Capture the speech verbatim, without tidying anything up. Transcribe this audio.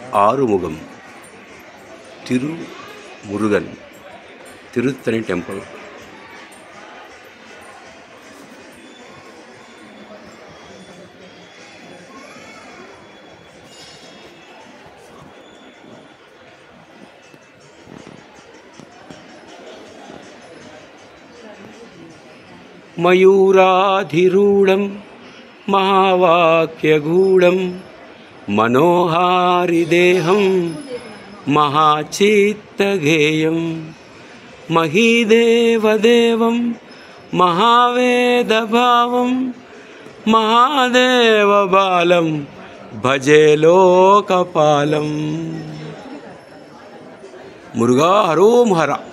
Arumugam Thiru Murugan Tiruttani temple. మయూరాధిరూఢం మహావాక్యగూఢం మనోహారిదేహం మహాచిత్తగేయం మహీదేవదేవం మహావేదభావం మహాదేవబాలం భజే లోకపాలం. మురుగా హరోం హర.